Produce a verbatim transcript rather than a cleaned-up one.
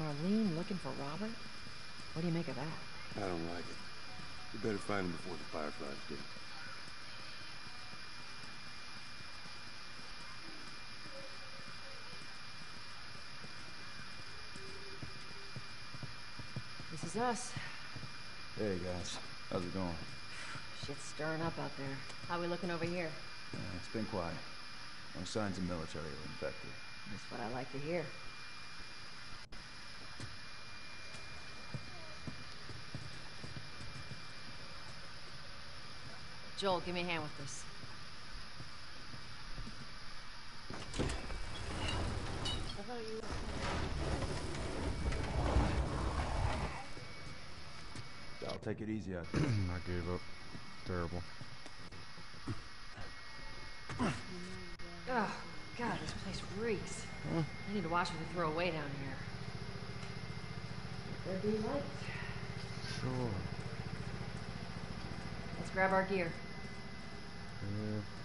Marlene looking for Robert? What do you make of that? I don't like it. We better find him before the Fireflies do. This is us. Hey guys, how's it going? Shit's stirring up out there. How we looking over here? Uh, it's been quiet. No signs of military or infected. That's what I like to hear. Joel, give me a hand with this. I'll take it easy out there. I gave up. Terrible. Oh, God, this place reeks. Huh? I need to watch what they throw away down here. There be lights. Sure. Let's grab our gear. Yeah.